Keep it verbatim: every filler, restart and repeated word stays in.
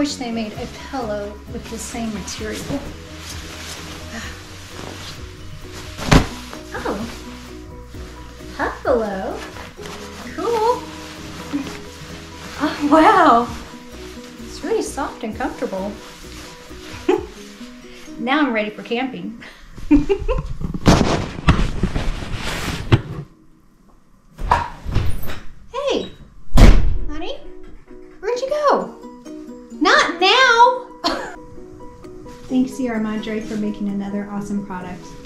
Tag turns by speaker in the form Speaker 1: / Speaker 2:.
Speaker 1: wish they made a pillow with the same material. Oh, Pufflo. Cool. Oh, wow. It's really soft and comfortable. Now I'm ready for camping. Hey, honey, where'd you go? Not now! Thanks, Sierra Madre, for making another awesome product.